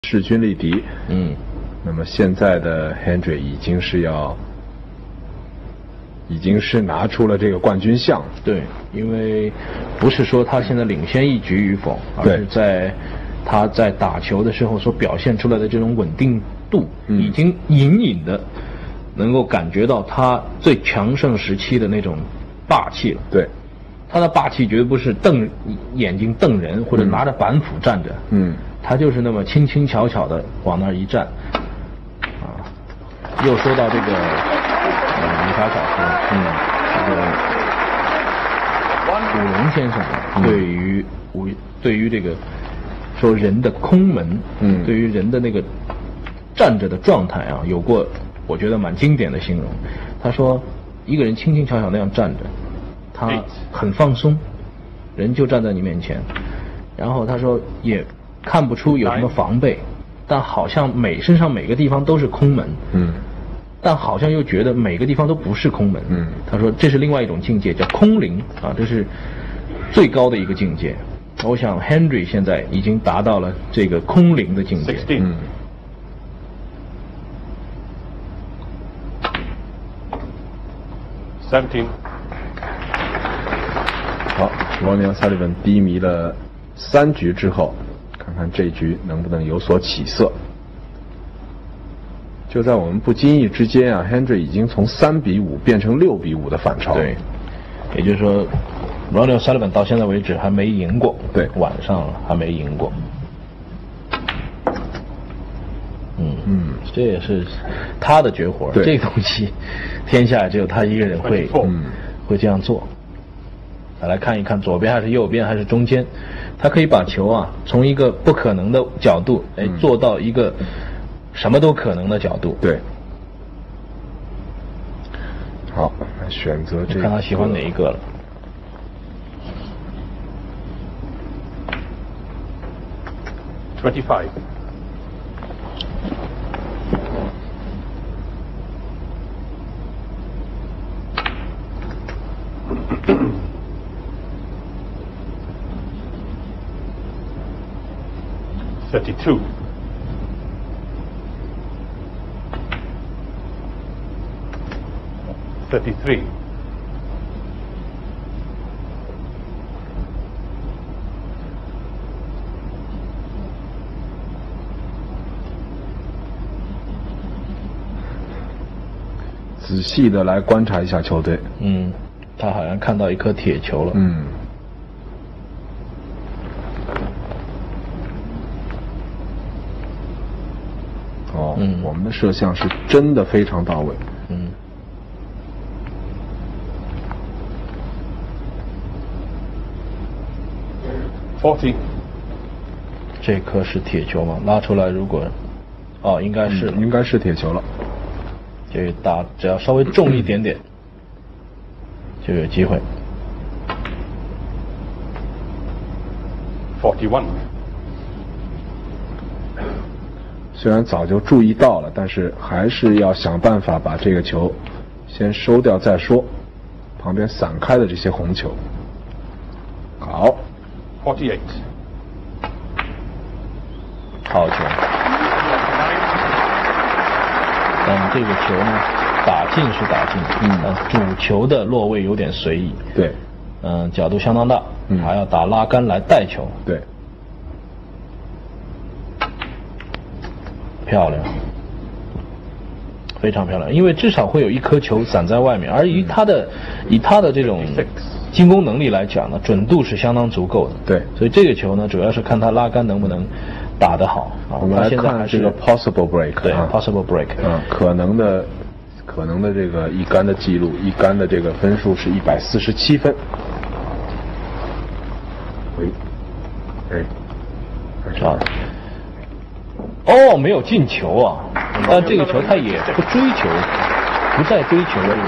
势均力敌。那么现在的 Hendry 已经是拿出了这个冠军相。 对，因为不是说他现在领先一局与否，而是在他在打球的时候所表现出来的这种稳定度，已经隐隐的能够感觉到他最强盛时期的那种霸气了。 对， 他的霸气绝不是眼睛瞪人或者拿着板斧站着，他就是那么轻轻巧巧的往那儿一站。又说到这个理查小说，这个古龙先生对于这个说人的空门，对于人的那个站着的状态啊，有过我觉得蛮经典的形容。他说，一个人轻轻巧巧那样站着，他很放松，人就站在你面前，然后他说也看不出有什么防备，但好像身上每个地方都是空门，但好像又觉得每个地方都不是空门。他说这是另外一种境界，叫空灵啊，这是最高的一个境界。我想 Hendry 现在已经达到了这个空灵的境界。 17。 好 ，Ronnie O'Sullivan 低迷了3局之后，看看这局能不能有所起色。就在我们不经意之间啊 ，Hendry 已经从3比5变成6比5的反超。 对，也就是说 ，Ronnie O'Sullivan 到现在为止还没赢过。 对， 晚上还没赢过。这也是他的绝活。这个东西，天下只有他一个人会这样做。来看一看左边还是右边还是中间，他可以把球啊从一个不可能的角度，做到一个什么都可能的角度。 对。好，来选择这个。 看他喜欢哪一个了。 25。32. 33. 仔细的来观察一下球队。 他好像看到一颗铁球了。 我们的摄像是真的非常到位。 40。 这颗是铁球吗？拉出来，如果应该是应该是铁球了。 这只要稍微重一点点，就有机会。 41。 虽然早就注意到了，但是还是要想办法把这个球先收掉再说。旁边散开的这些红球。好。 48。 好球。但这个球呢，打进是打进，主球的落位有点随意。 对。 角度相当大，还要打拉杆来带球。 对。 漂亮，非常漂亮，因为至少会有一颗球散在外面，而以他的这种进攻能力来讲呢，准度是相当足够的。 对， 所以这个球呢，主要是看他拉杆能不能打得好。 我们来看这个 possible break。 对 ，possible break。 可能的这个一杆的记录，一杆的这个分数是147分。 没有进球啊！但这个球他也不追求，不再追求这个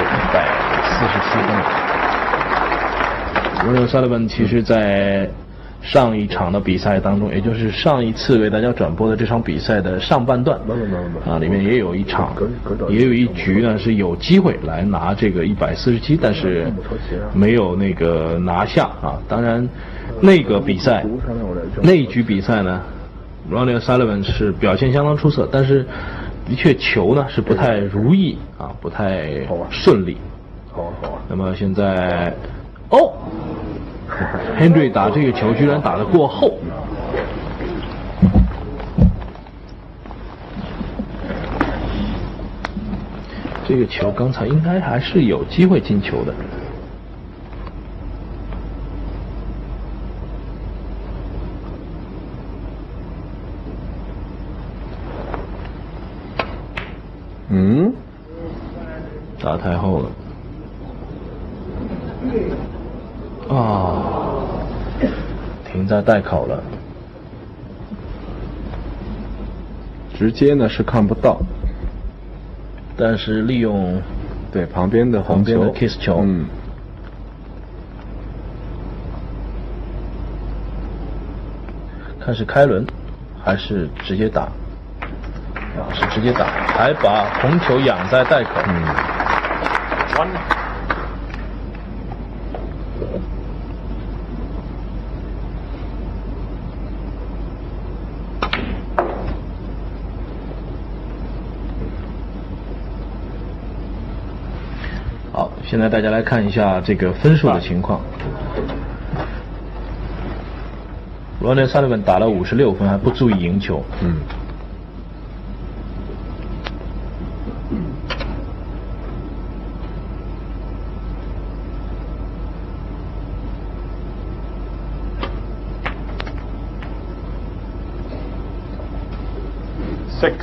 147分。Ronnie O'Sullivan 其实在上一场的比赛当中，也就是上一次为大家转播的这场比赛的上半段里面也有一场，也有一局呢是有机会来拿这个147，但是没有那个拿下啊。当然，那个比赛那一局比赛呢， Ronnie O'Sullivan 是表现相当出色，但是的确球呢是不太如意啊，不太顺利。 好。 那么现在Hendry 打这个球居然打得过后。这个球刚才应该还是有机会进球的。打太后了。停在袋口了。 直接呢是看不到， 但是利用对旁边的红球 kiss 球，看是开轮还是直接打，是直接打，还把红球养在袋口。好，现在大家来看一下这个分数的情况。Ronnie O'Sullivan 打了56分，还不足以赢球。 6.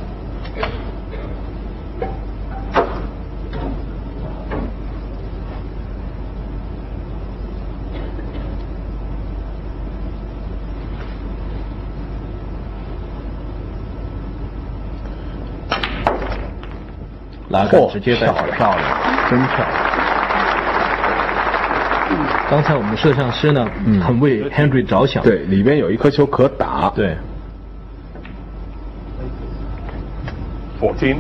拉杆直接带漂亮，真漂亮。 刚才我们的摄像师呢，很为 Hendry 着想。 对，里边有一颗球可打。 对。 14.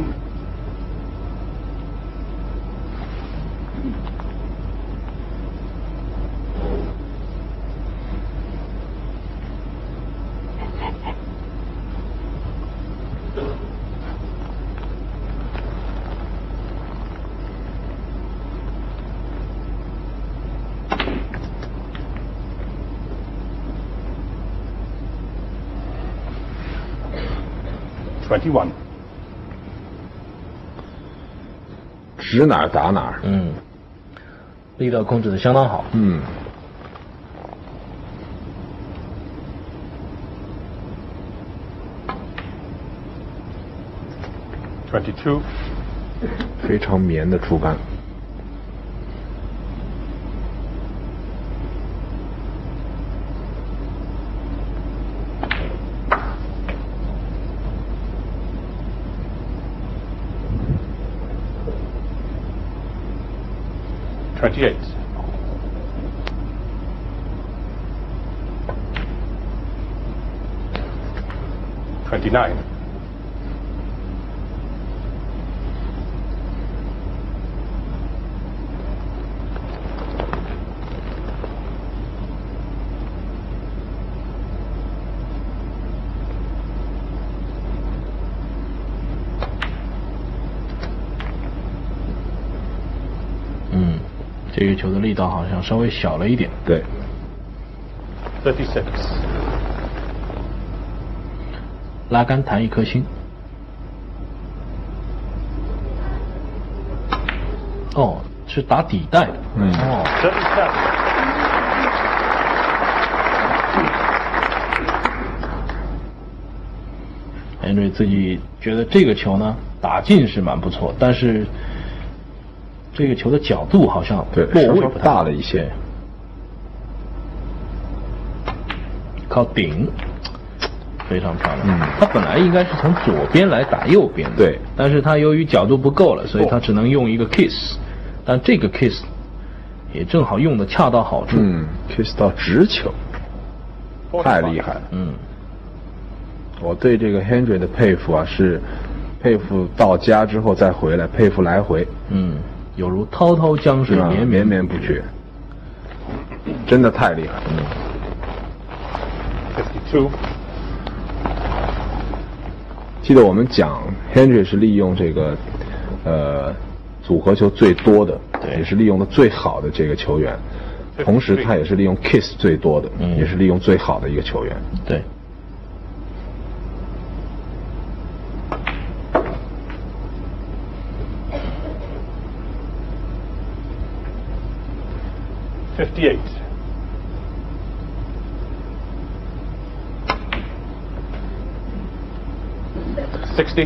21. 指哪儿打哪儿。 力道控制的相当好。 22. 非常绵的触感。 28. 29. 这个球的力道好像稍微小了一点。 对。 36. 拉杆弹一颗星。是打底带的。Hendry 自己觉得这个球呢打进是蛮不错，但是这个球的角度好像落位不太大了一些， 靠顶，非常漂亮。他本来应该是从左边来打右边的， 对， 但是他由于角度不够了，所以他只能用一个 kiss， 但这个 kiss 也正好用的恰到好处。 kiss 到直球，太厉害了。我对这个 Hendry 的佩服啊，是佩服到家之后再回来，佩服来回。 有如滔滔江水，绵绵不绝，真的太厉害了。 记得我们讲 Hendry 是利用这个组合球最多的，也是利用的最好的这个球员，同时他也是利用 kiss 最多的，也是利用最好的一个球员。 对。 58. 60.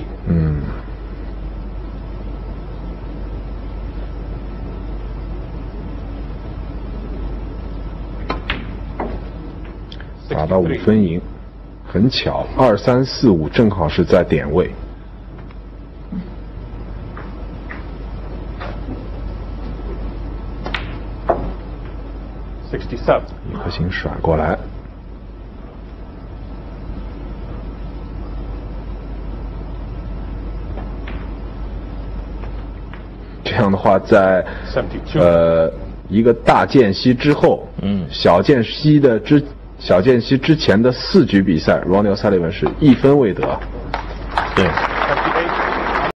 打到5分赢，很巧，2、3、4、5正好是在点位。 67. 一颗星甩过来，这样的话，在一个大间隙之后，小间隙之前的4局比赛 ，Ronnie O'Sullivan 是1分未得。 对。